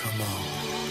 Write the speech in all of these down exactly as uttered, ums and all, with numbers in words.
Come on.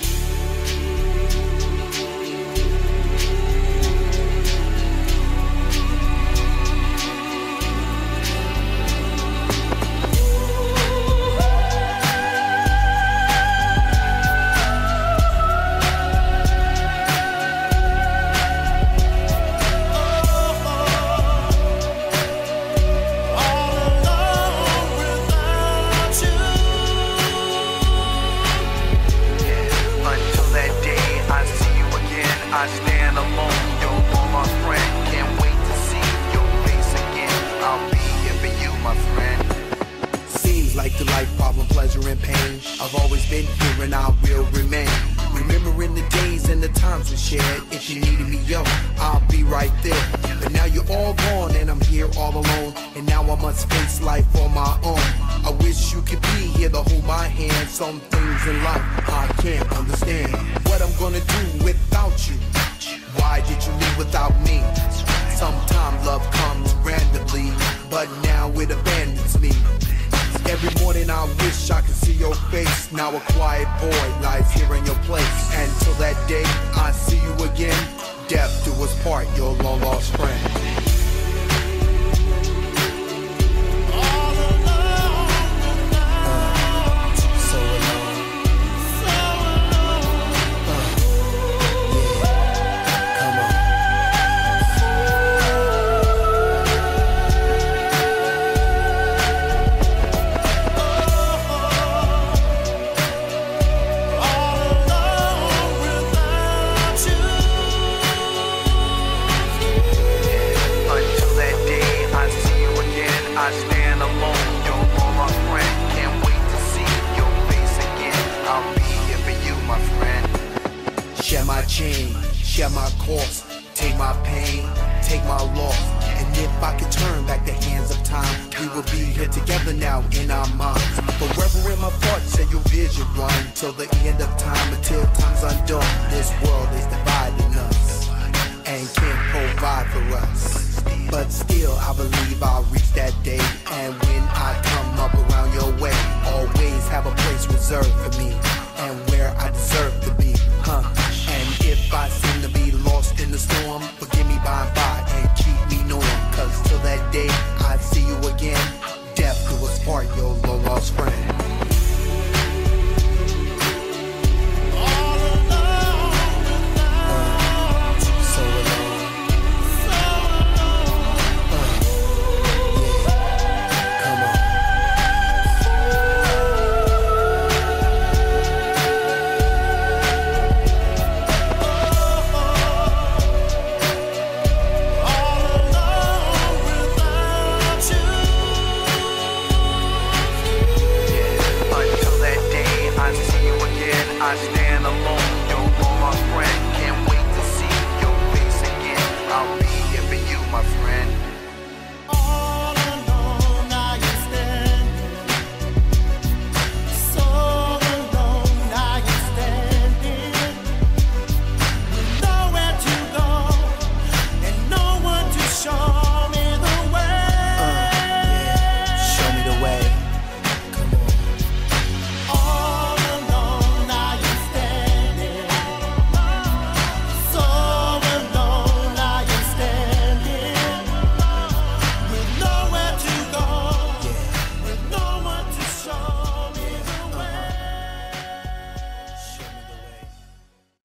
I stand alone, your long lost friend. Can't wait to see your face again. I'll be here for you, my friend. Seems like the life problem, pleasure and pain. I've always been here and I will remain. Remembering the days and the times we shared. If you needed me, yo, I'll be right there. But now you're all gone and I'm here all alone. And now I must face life on my own. I wish you could be here to hold my hand. Some things in life I can't understand. What I'm gonna do without you? Why did you leave without me? Sometimes love comes randomly, but now it abandons me. Every morning I wish I could see your face. Now a quiet boy lies here in your place. And till that day I see you again, death do us part, your long lost friend. I stand alone, your long lost friend. Can't wait to see your face again. I'll be here for you, my friend. Share my chain, share my course. Take my pain, take my loss. And if I could turn back the hands of time, we will be here together now in our minds. Forever in my thoughts, and your vision run till the end of time, until time's undone. This world is dividing us and can't provide for us. But still, I believe I'll reach that day. And when I come up around your way, always have a place reserved for me, and where I deserve to be, huh? And if I seem to be lost in the storm, forgive me by and by and keep me